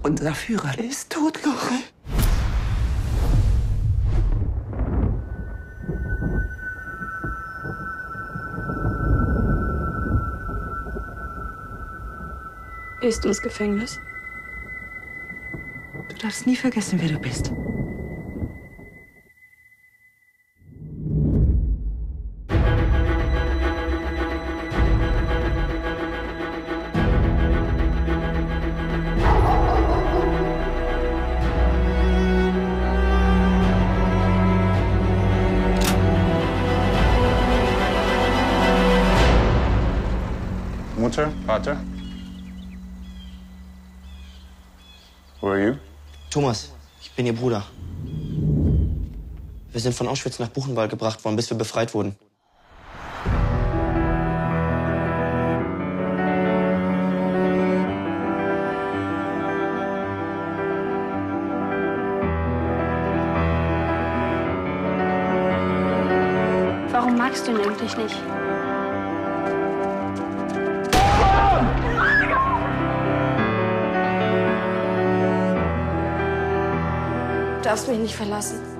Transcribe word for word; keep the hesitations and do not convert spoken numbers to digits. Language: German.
Unser Führer ist tot, Lore. Gehst du ins Gefängnis? Du darfst nie vergessen, wer du bist. Mutter, Vater? Who are you? Thomas, ich bin Ihr Bruder. Wir sind von Auschwitz nach Buchenwald gebracht worden, bis wir befreit wurden. Warum magst du ihn eigentlich nicht? Du darfst mich nicht verlassen.